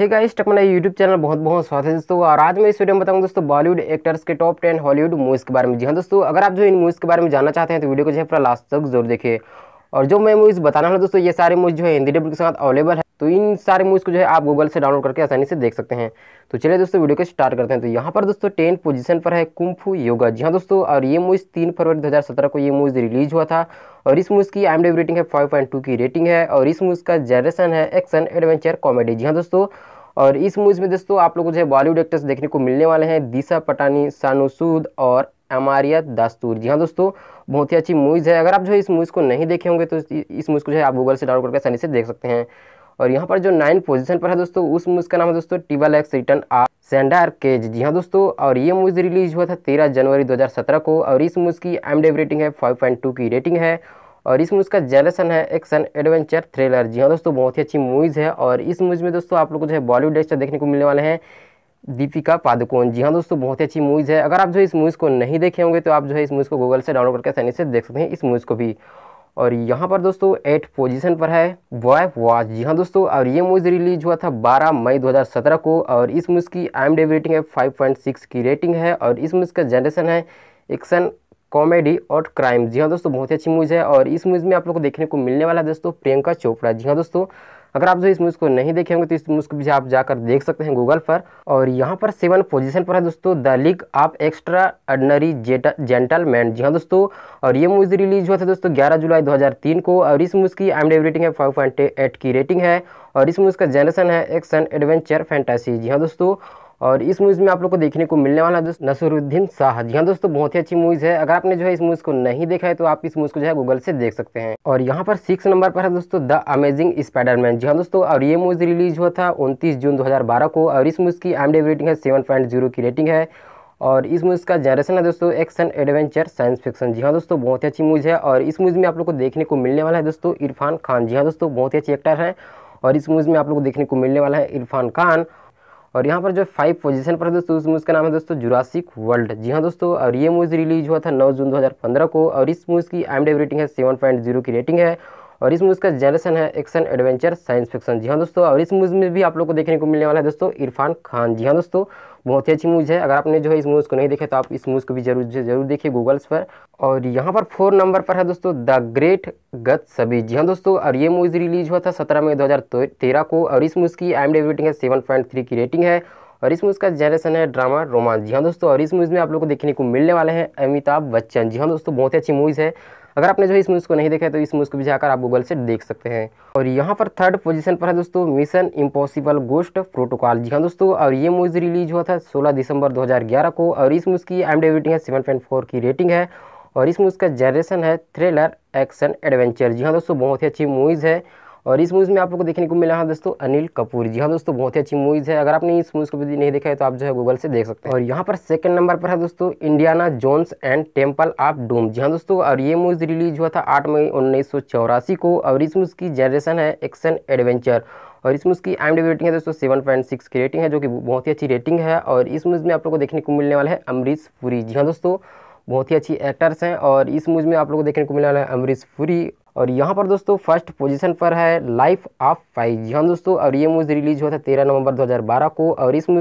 हे guys, अपना YouTube channel बहुत बहुत स्वागत है दोस्तों। और आज मैं इस वीडियो में बताऊंगा दोस्तों बॉलीवुड एक्टर्स के टॉप 10 हॉलीवुड मूवीज के बारे में। जी हाँ दोस्तों, अगर आप जो इन मूवीज के बारे में जानना चाहते हैं तो वीडियो को जो है पूरा लास्ट तक जरूर देखिए। और जो मैं मूवीज बताना है दोस्तों, ये सारे मूवीज जो है हिंदी डब के साथ अवेलेबल है, तो इन सारे मूवीज को जो है आप गूगल से डाउनलोड करके आसानी से देख सकते हैं। तो चलिए दोस्तों वीडियो को स्टार्ट करते हैं। तो यहाँ पर दोस्तों 10 पोजीशन पर है कुंग-फू योगा। जी हाँ दोस्तों, और ये मूवीज 3 फरवरी 2017 को ये मूवीज रिलीज हुआ था। और इस मूवीज की IMDb रेटिंग है 5.2 की रेटिंग है। और इस मूवीज का जनरेशन है एक्शन एडवेंचर कॉमेडी। जी हाँ दोस्तों, और इस मूवीज में दोस्तों आप लोगों को जो है बॉलीवुड एक्टर्स देखने को मिलने वाले हैं दिशा पटानी, सानू सूद और अमारिया दास्तूर। जी हाँ दोस्तों, बहुत ही अच्छी मूवीज है। अगर आप जो है इस मूवीज को नहीं देखे होंगे तो इस मूवीज को जो है आप गूगल से डाउनलोड करके आसानी से देख सकते हैं। और यहाँ पर जो 9 पोजीशन पर है दोस्तों, उस मूवीज का नाम है दोस्तों triple X return of Xander Cage. जी हाँ दोस्तों, और ये मूवीज रिलीज हुआ था 13 जनवरी 2017 को। और इस मूवीज की IMDb रेटिंग है 5.2 की रेटिंग है। और इस मूवीज का जनरेशन है एक्शन एडवेंचर थ्रिलर। जी हाँ दोस्तों, बहुत ही अच्छी मूवीज है। और इस मूवीज में दोस्तों आप लोग को जो है बॉलीवुड एक्टर देखने को मिलने वाले हैं दीपिका पादुकोण। जी हाँ दोस्तों, बहुत ही अच्छी मूवीज है। अगर आप जो इस मूवीज को नहीं देखे होंगे तो आप जो है इस मूवीज को गूगल से डाउनलोड करके आसानी से देख सकते हैं इस मूवीज को भी। और यहाँ पर दोस्तों 8 पोजीशन पर है बॉय वॉच। जी हाँ दोस्तों, और ये मूवीज रिलीज हुआ था 12 मई 2017 को। और इस मूवीज की IMDb रेटिंग है 5.6 की रेटिंग है। और इस मूवीज का जनरेशन है एक्शन कॉमेडी और क्राइम। जी हाँ दोस्तों, बहुत ही अच्छी मूवीज है। और इस मूवीज में आप लोग को देखने को मिलने वाला है दोस्तों प्रियंका चोपड़ा। जी हाँ दोस्तों, अगर आप जो इस मूवीज को नहीं देखे होंगे तो इस मूवीज को भी आप जाकर देख सकते हैं गूगल पर। और यहाँ पर 7 पोजीशन पर है दोस्तों the league of extraordinary gentleman. जी हाँ दोस्तों, और ये मूवीज रिलीज हुआ था दोस्तों 11 जुलाई 2003 को। और इस मूवीज की IMDb रेटिंग है 5.8 की रेटिंग है। और इस मूवीज का जनरेशन है एक्शन एडवेंचर फैंटेसी। जी हाँ दोस्तों, और इस मूवीज में आप लोग को देखने को मिलने वाला है दोस्तों नसरुद्दीन शाह। जी हाँ दोस्तों, बहुत ही अच्छी मूवीज है। अगर आपने जो है इस मूवीज को नहीं देखा है तो आप इस मूवीज को जो है गूगल से देख सकते हैं। और यहाँ पर 6 नंबर पर है दोस्तों द अमेजिंग स्पाइडरमैन। जी हाँ दोस्तों, और ये मूवीज रिलीज हुआ था 29 जून 2012 को। और इस मूवीज की IMDb रेटिंग है 7.0 की रेटिंग है। और इस मूवीज का जनरेशन है दोस्तों एक्शन एडवेंचर साइंस फिक्शन। जी हाँ दोस्तों, बहुत ही अच्छी मूवीज है। और इस मूवीज में आप लोग को देखने को मिलने वाला है दोस्तों इरफान खान। जी हाँ दोस्तों, बहुत ही अच्छे एक्टर हैं। और इस मूवीज में आप लोग को देखने को मिलने वाला है इरफान खान। और यहाँ पर जो 5 पोजीशन पर है दोस्तों, उस मूवी का नाम है दोस्तों जुरासिक वर्ल्ड। जी हाँ दोस्तों, और ये मूवी रिलीज हुआ था 9 जून 2015 को। और इस मूवी की IMDb रेटिंग है 7.0 की रेटिंग है। और इस मूवी का जनरेशन है एक्शन एडवेंचर साइंस फिक्शन। जी हाँ दोस्तों, और इस मूवी में भी आप लोग को देखने को मिलने वाला है दोस्तों इरफान खान। जी हाँ दोस्तों, बहुत ही अच्छी मूवीज है। अगर आपने जो है इस मूवीज को नहीं देखा तो आप इस मूवीज को भी जरूर देखिए गूगल्स पर। और यहाँ पर 4 नंबर पर है दोस्तों द ग्रेट गट्सबी। जी हाँ दोस्तों, और ये मूवी रिलीज हुआ था 17 मई 2013 को। और इस मूवी की IMDb रेटिंग है 7.3 की रेटिंग है। और इस मूवी का जनरेशन है ड्रामा रोमांस। जी हाँ दोस्तों, और इस मूवीज में आप लोग को देखने को मिलने वाले हैं अमिताभ बच्चन। जी हाँ दोस्तों, बहुत ही अच्छी मूवीज है। अगर आपने जो इस मूवीज को नहीं देखा है तो इस मूवीज को भी जाकर आप गूगल से देख सकते हैं। और यहाँ पर 3rd पोजीशन पर है दोस्तों मिशन इम्पॉसिबल गोस्ट प्रोटोकॉल। जी हाँ दोस्तों, और ये मूवी रिलीज हुआ था 16 दिसंबर 2011 को। और इस मूवी की IMDb रेटिंग है 7.4 की रेटिंग है। और इस मूवी का जनरेशन है थ्रिलर एक्शन एडवेंचर। जी हाँ दोस्तों, बहुत ही अच्छी मूवीज है। और इस मूवीज में आप लोग को देखने को मिला है दोस्तों अनिल कपूर। जी हाँ दोस्तों, बहुत ही अच्छी मूवीज है। अगर आपने इस मूवीज को भी नहीं देखा है तो आप जो है गूगल से देख सकते हैं। और यहाँ पर 2nd नंबर पर है दोस्तों Indiana Jones and temple of doom. जी हाँ दोस्तों, और ये मूवी रिलीज हुआ था 8 मई 1984 को। और इस मूवी की जनरेशन है एक्शन एडवेंचर। और इस मूवी की IMDb रेटिंग है दोस्तों 7.6 की रेटिंग है, जो कि बहुत ही अच्छी रेटिंग है। और इस मूवी में आप लोग को देखने को मिलने वाला है अमरीश पुरी। जी हाँ दोस्तों, बहुत ही अच्छी एक्टर्स हैं। और इस मूवी में आप लोगों को देखने को मिलने वाला है अमरीश पुरी। और यहाँ पर दोस्तों 1st पोजीशन पर है लाइफ ऑफ पाई। जी हाँ दोस्तों, और ये मूवी रिलीज हुआ था 13 नवंबर 2012 को। और इस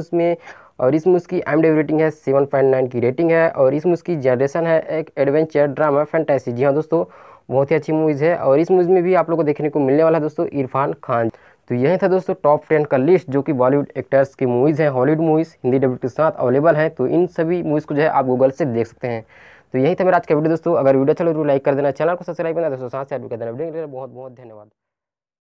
मूवी की IMDb रेटिंग है 7.9 की रेटिंग है। और इस मूवी की जनरेशन है एक एडवेंचर ड्रामा फैंटेसी। जी हाँ दोस्तों, बहुत ही अच्छी मूवीज है। और इस मूवी में भी आप लोग को देखने को मिलने वाला है दोस्तों इरफान खान। तो यही था दोस्तों टॉप 10 का लिस्ट, जो कि बॉलीवुड एक्टर्स की मूवीज़ हैं, हॉलीवुड मूवीज़ हिंदी डब के साथ अवेलेबल हैं। तो इन सभी मूवीज़ को जो है आप गूगल से देख सकते हैं। तो यही था मेरा आज का वीडियो दोस्तों। अगर वीडियो अच्छा लगे तो लाइक कर देना, चैनल को सब्सक्राइब करना दोस्तों, साथ शेयर भी कर देना। वीडियो के लिए बहुत बहुत धन्यवाद।